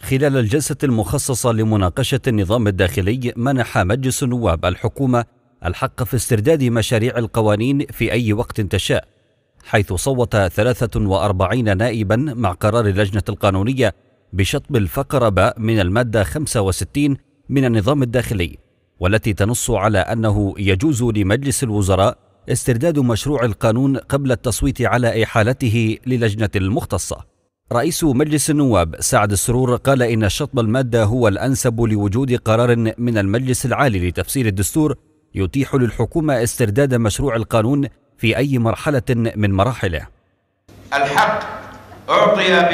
خلال الجلسة المخصصة لمناقشة النظام الداخلي، منح مجلس النواب الحكومة الحق في استرداد مشاريع القوانين في أي وقت تشاء، حيث صوت 43 نائبا مع قرار اللجنة القانونية بشطب الفقرة باء من المادة 65 من النظام الداخلي، والتي تنص على أنه يجوز لمجلس الوزراء استرداد مشروع القانون قبل التصويت على إحالته للجنة المختصة. رئيس مجلس النواب سعد السرور قال إن شطب المادة هو الأنسب لوجود قرار من المجلس العالي لتفسير الدستور يتيح للحكومة استرداد مشروع القانون في أي مرحلة من مراحله. الحق أعطي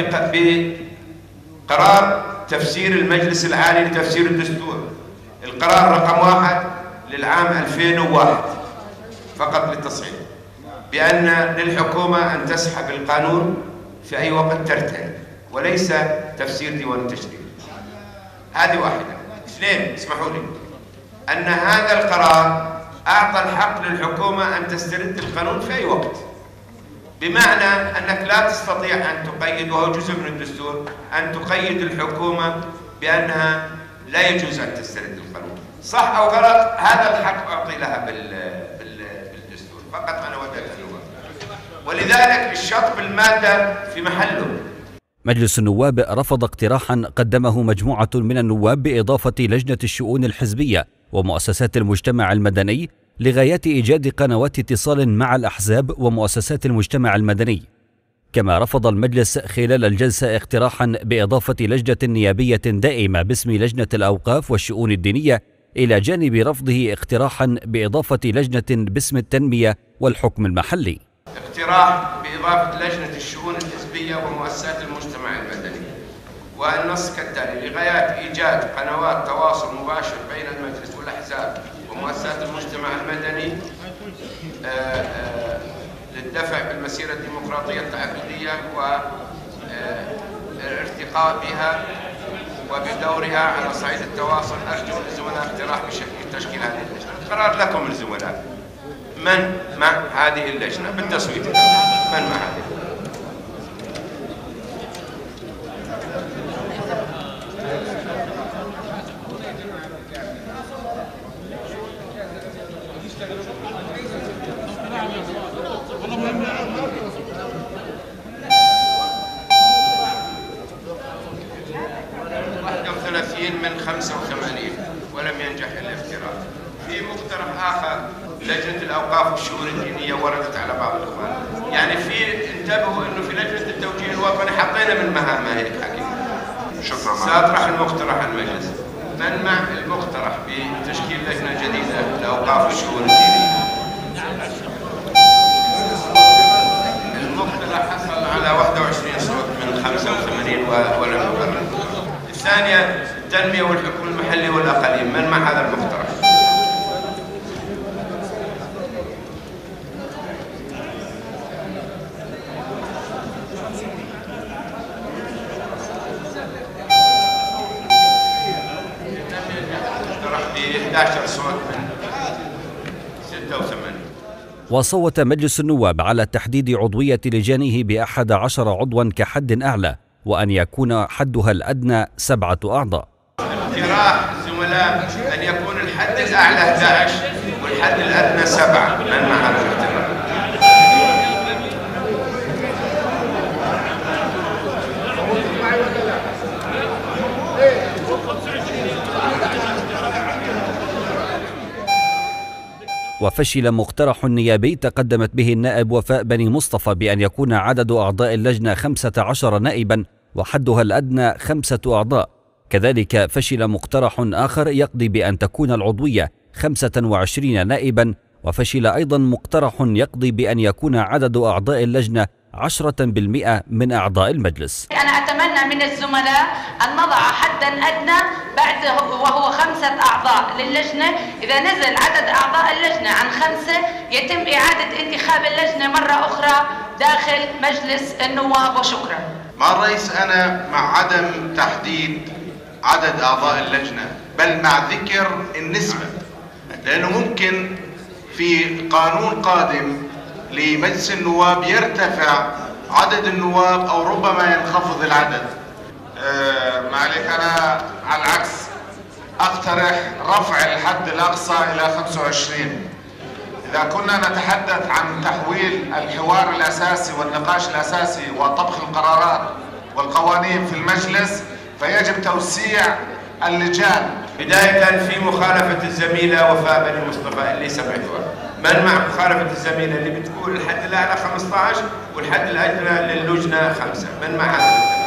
بقرار تفسير المجلس العالي لتفسير الدستور، القرار رقم 1 للعام 2001 فقط للتصحيح، بأن للحكومة أن تسحب القانون في أي وقت ترتهن، وليس تفسير ديوان التشريع. هذه واحدة. اثنين، اسمحوا لي، أن هذا القرار أعطى الحق للحكومة أن تسترد القانون في أي وقت، بمعنى أنك لا تستطيع أن تقيد، وهو جزء من الدستور، أن تقيد الحكومة بأنها لا يجوز أن تسترد القانون. صح أو غلط، هذا الحق أعطي لها بالدستور، فقط أنا وجدت النواب، ولذلك الشطب المادة في محله. مجلس النواب رفض اقتراحا قدمه مجموعة من النواب بإضافة لجنة الشؤون الحزبية ومؤسسات المجتمع المدني لغايات إيجاد قنوات اتصال مع الأحزاب ومؤسسات المجتمع المدني. كما رفض المجلس خلال الجلسة اقتراحا بإضافة لجنة نيابية دائمة باسم لجنة الأوقاف والشؤون الدينية، إلى جانب رفضه اقتراحا بإضافة لجنة باسم التنمية والحكم المحلي. اقتراح بإضافة لجنة الشؤون الحزبية ومؤسسات المجتمع المدني، والنص كالتالي: لغايات إيجاد قنوات تواصل مباشر بين المجلس والأحزاب ومؤسسات المجتمع المدني للدفع بالمسيرة الديمقراطية التعبدية والارتقاء بها وبدورها على صعيد التواصل. أرجو الزملاء اقتراح بتشكيل هذه اللجنة. القرار لكم الزملاء. من مع هذه اللجنة بالتصويت؟ من مع هذه؟ من 85 ولم ينجح الافتراق. في مقترح آخر لجنة الأوقاف والشؤون الدينية وردت على بعض الإخوان، يعني انتبهوا إنه في لجنة التوجيه الوطني حطينا من مهامها هيك حقيقة. شكرا. سأطرح المقترح على المجلس. من مع المقترح بتشكيل لجنة جديدة للأوقاف والشؤون الدينية؟ المقترح حصل على 21 صوت من 85 ولم يقرر. الثانية التنمية والحكم المحلي والأقاليم. من مع هذا المقترح؟ المقترح ب 11 صوت من 86. وصوت مجلس النواب على تحديد عضوية لجانه ب11 عضوا كحد أعلى، وأن يكون حدها الأدنى 7 أعضاء. اقتراح الزملاء أن يكون الحد الأعلى 11 والحد الأدنى 7. من مع هذا الاقتراح؟ وفشل مقترح نيابي تقدمت به النائب وفاء بني مصطفى بأن يكون عدد أعضاء اللجنة 15 نائبا وحدها الأدنى 5 أعضاء. كذلك فشل مقترح آخر يقضي بأن تكون العضوية 25 نائبا، وفشل أيضا مقترح يقضي بأن يكون عدد أعضاء اللجنة 10% من أعضاء المجلس. أنا أتمنى من الزملاء أن نضع حدا أدنى وهو 5 أعضاء للجنة. إذا نزل عدد أعضاء اللجنة عن 5 يتم إعادة انتخاب اللجنة مرة أخرى داخل مجلس النواب. وشكرا. مع الرئيس أنا مع عدم تحديد عدد أعضاء اللجنة، بل مع ذكر النسبة، لأنه ممكن في قانون قادم لمجلس النواب يرتفع عدد النواب أو ربما ينخفض العدد. معلش أنا على العكس أقترح رفع الحد الأقصى إلى 25. إذا كنا نتحدث عن تحويل الحوار الأساسي والنقاش الأساسي وطبخ القرارات والقوانين في المجلس، فيجب توسيع اللجان. بداية في مخالفة الزميلة وفاء بني مصطفى اللي سمعتوها، من مع مخالفة الزميلة اللي بتقول الحد الأعلى 15 والحد الأدنى للجنة 5، من مع هذا الكلام؟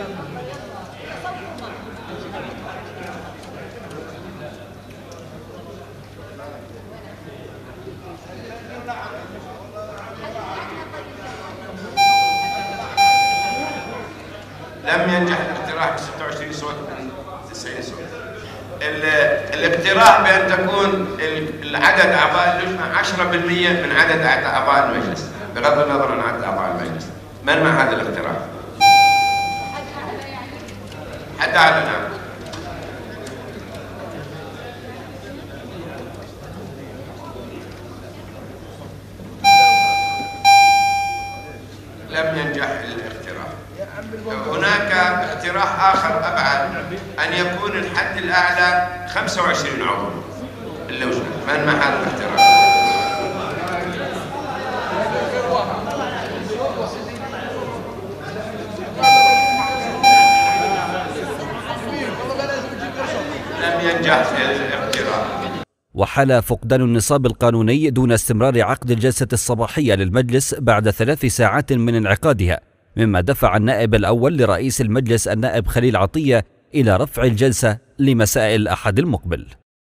لم ينجح الاقتراح ب 26 صوت من 90 صوت. الاقتراح بأن تكون العدد أعضاء اللجنة 10% من عدد أعضاء المجلس، بغض النظر عن عدد أعضاء المجلس. من مع هذا الاقتراح؟ حد أعلى. نعم. لم ينجح الاقتراح. هناك اقتراح آخر أبعد، أن يكون الحد الأعلى 25 عضو اللجنة. من مع هذا الاقتراح؟ لم ينجح الاقتراح. وحال فقدان النصاب القانوني دون استمرار عقد الجلسة الصباحية للمجلس بعد 3 ساعات من انعقادها، مما دفع النائب الأول لرئيس المجلس النائب خليل عطية إلى رفع الجلسة لمساء الأحد المقبل.